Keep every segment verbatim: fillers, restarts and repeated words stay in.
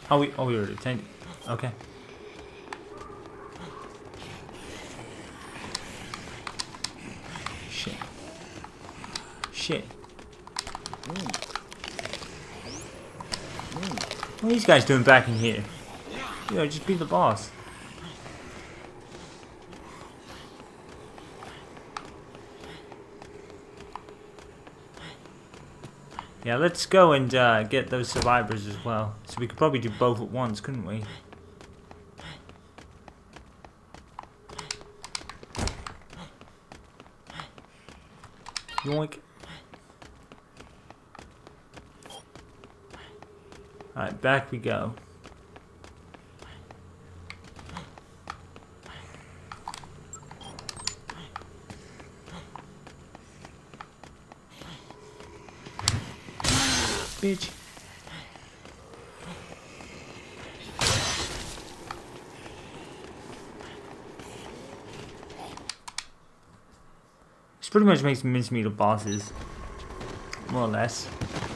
Oh, we, oh, we already tamed it. Okay. Shit. Shit. What are these guys doing back in here? Yeah, just be the boss. Yeah, let's go and uh, get those survivors as well. So we could probably do both at once, couldn't we? Yoink. Alright, back we go. Bitch. This pretty much makes mincemeat of bosses. More or less.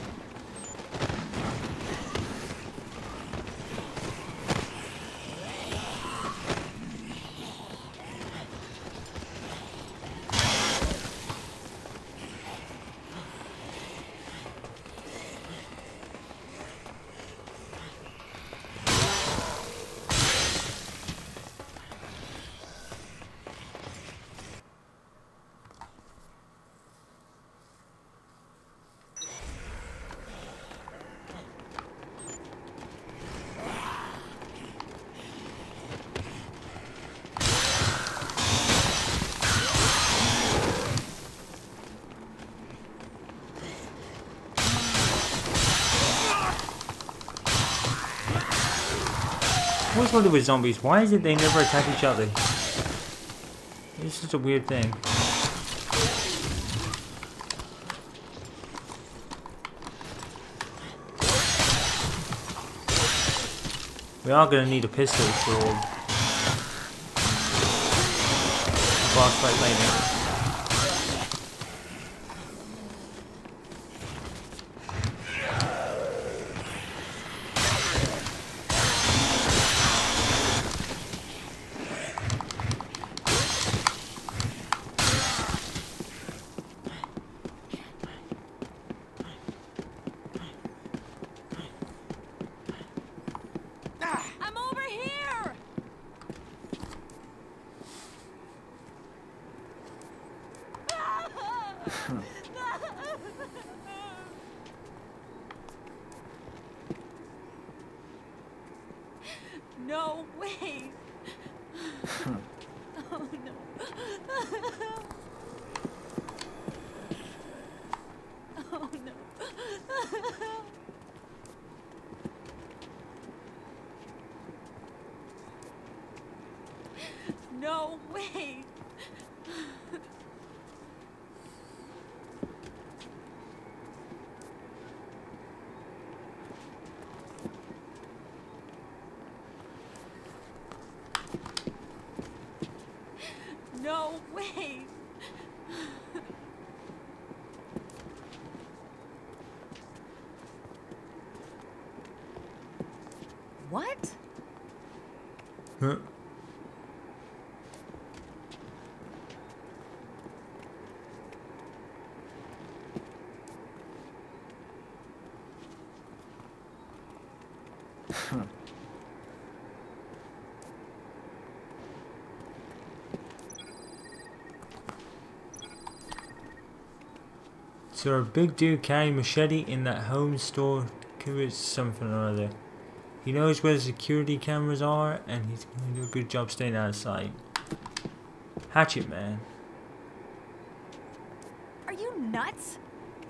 I always wonder with zombies, why is it they never attack each other? It's such a weird thing. We are gonna need a pistol for the boss fight later. No way! Oh no. Oh no. No way! No way! What? Huh? So a big dude carrying machete in that home store curious something or other. He knows where the security cameras are and he's going to do a good job staying out of sight. Hatchet man. Are you nuts?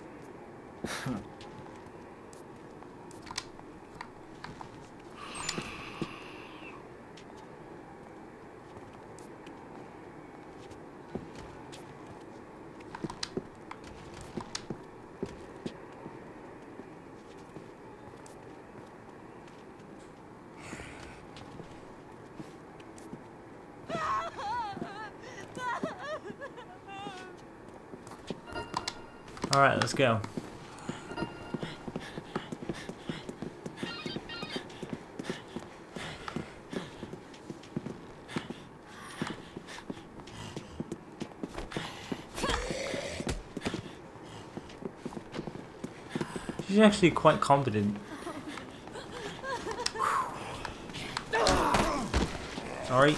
Alright, let's go. She's actually quite competent. Sorry.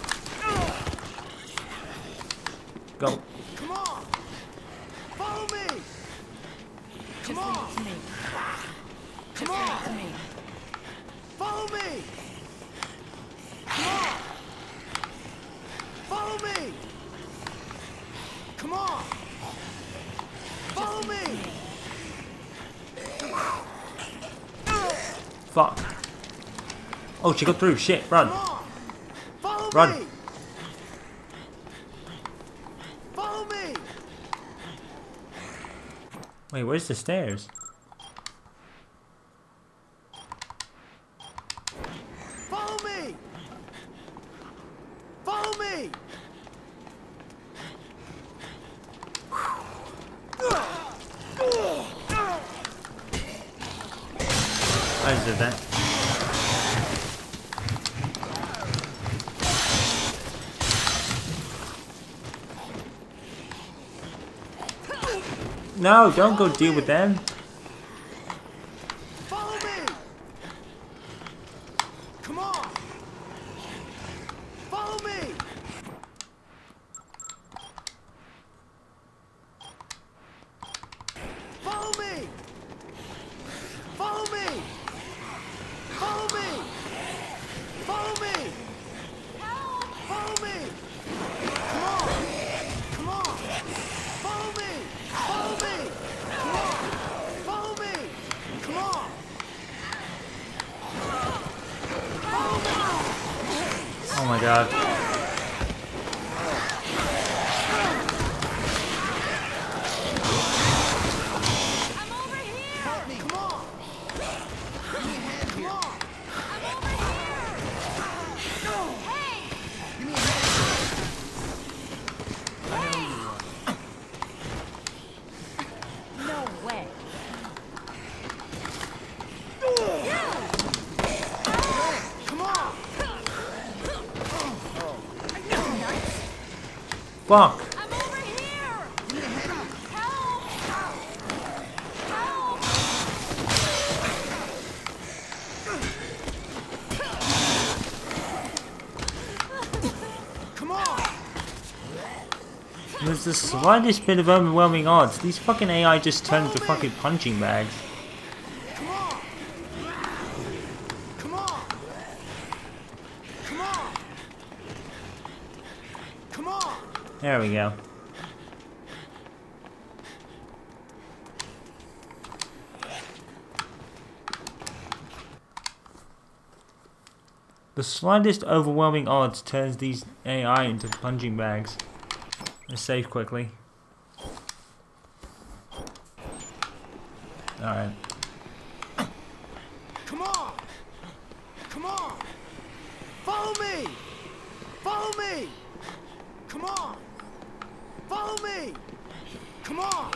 Go. Come on! Follow me! Come Just on! leave it to me. Come Just on! leave it to me. Follow me! Come on! Follow me! Come on! Follow me! Fuck. Oh, she got through. Shit, run. Come on! Follow Run. me! Follow me! Wait, where's the stairs? Follow me! Follow me! I just did that. No, don't go deal with them. Follow me! Come on! Follow me! Follow me! Follow me! Follow me! Follow me! Help! Follow me! Come on! Come on! Follow me! Follow me! Come on! Follow me! Come on! Follow me! Oh my god. I'm over here! Come on! Give me a hand here. Come on! I'm over here! Hey! Give me a hand. I know you are. No way. Come on! Are you nuts? Fuck. I'm over here! Help! Help! Come on! There's the slightest bit of overwhelming odds. These fucking A I just turned into fucking punching bags. Come on! Come on! Come on! Come on! There we go. The slightest overwhelming odds turns these A I into punching bags. Let's save quickly. Alright. Come on! Come on! Follow me! Follow me! Come on! Follow me! Come on!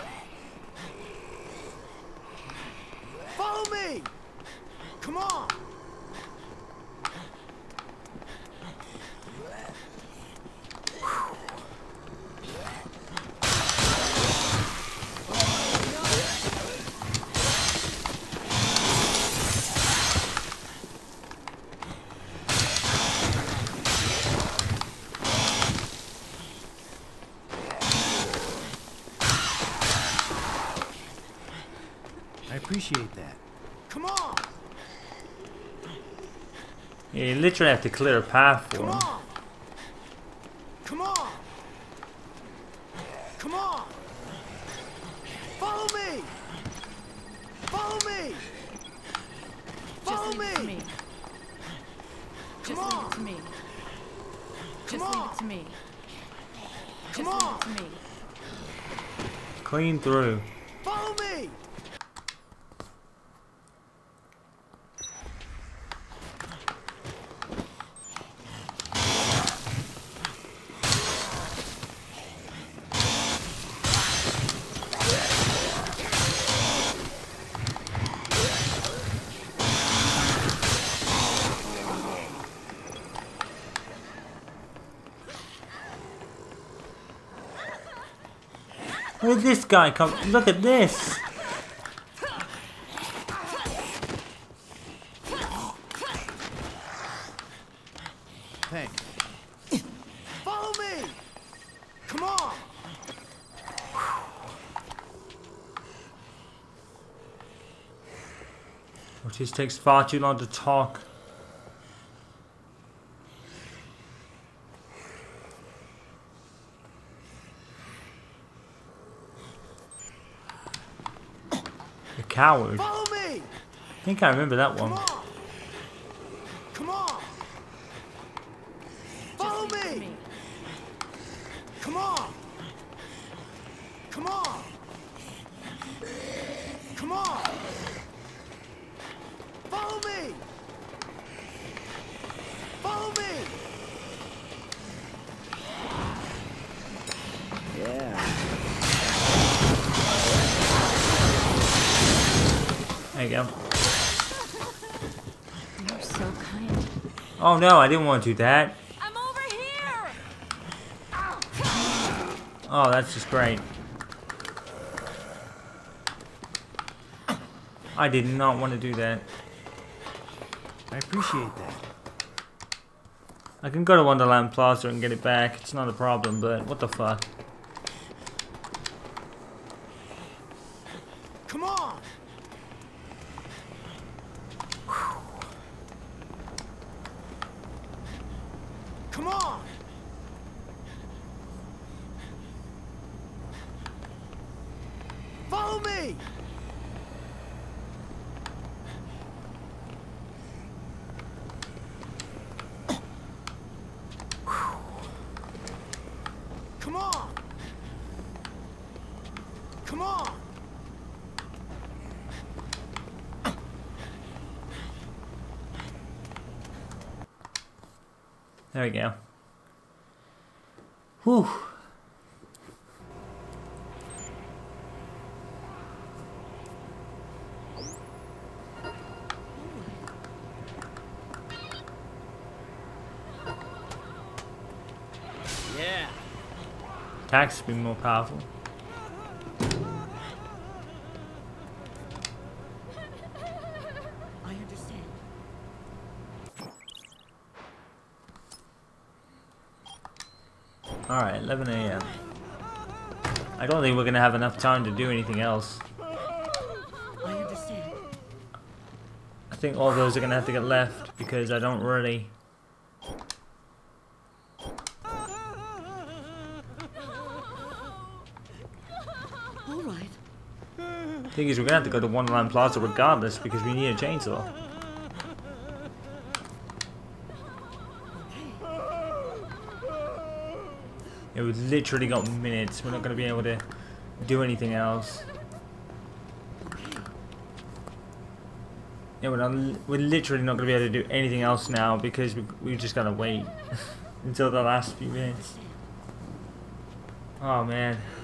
Follow me! Come on! I appreciate that. Come on! Yeah, you literally have to clear a path for Come him. on! Come on! Come on! Follow me! Follow me! Just Follow leave it to me! me. Just Come leave on. it to me. Come Just leave on. it to me. Just Come leave on. it to me. Clean through. Follow me! Where did this guy come? Look at this! Thanks. Follow me! Come on! It just takes far too long to talk. The coward. Follow me! I think I remember that Come one. on! Come on! Follow Just leave it to me! Come on! Come on! Come on! Follow me! Follow me! Yeah. There you go. You're so kind. Oh no, I didn't want to do that. I'm over here! Oh, that's just great. I did not want to do that. I appreciate that. I can go to Wonderland Plaza and get it back. It's not a problem, but what the fuck? Come on! Come on! Follow me! Come on! Come on! There we go. Whew. Yeah. Attacks be more powerful. I understand. Alright, eleven A M I don't think we're gonna have enough time to do anything else. I understand. I think all those are gonna have to get left because I don't really. All right. Thing is, we're gonna have to go to Wonderland Plaza regardless because we need a chainsaw. Yeah, we've literally got minutes. We're not gonna be able to do anything else. Yeah, we're not. We're literally not gonna be able to do anything else now because we we just gotta wait until the last few minutes. Oh man.